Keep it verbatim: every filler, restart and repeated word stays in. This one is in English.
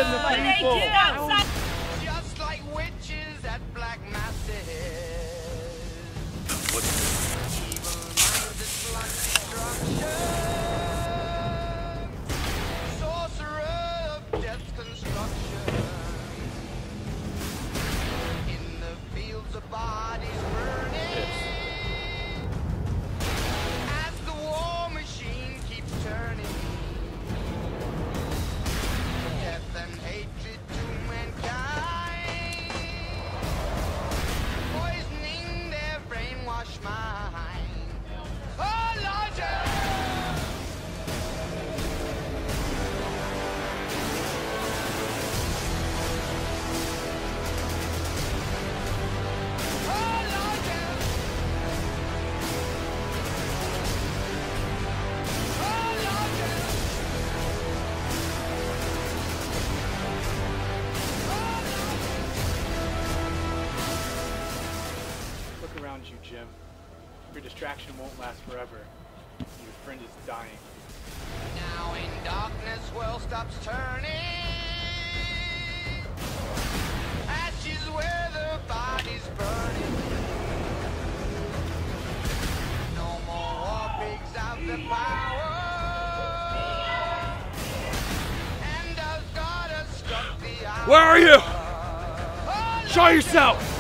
in the What they people. do outside. Just like witches at black masses. What? Evil minded slug destruction. Sorcerer of death's construction. In the fields of bodies burning. As the war machine keeps turning. Death and hatred to mankind, poisoning their brainwashed mind. Oh, larger! Oh, larger! Oh, larger! Look around you, Jim. Your distraction won't last forever. Your friend is dying. Now in darkness, world stops turning. Ashes where the body's burning. No more war pigs have the power. And as God has struck the hour. Where are you? Oh, Show yourself!